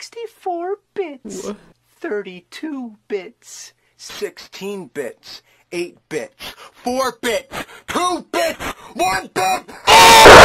64 bits, What? 32 bits, 16 bits, 8 bits, 4 bits, 2 bits, 1 bit!